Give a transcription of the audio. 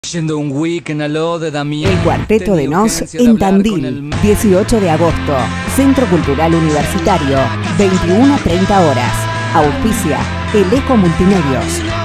El Cuarteto de Nos en Tandil, 18 de agosto, Centro Cultural Universitario, 21 a 30 horas. Auspicia El Eco Multimedios.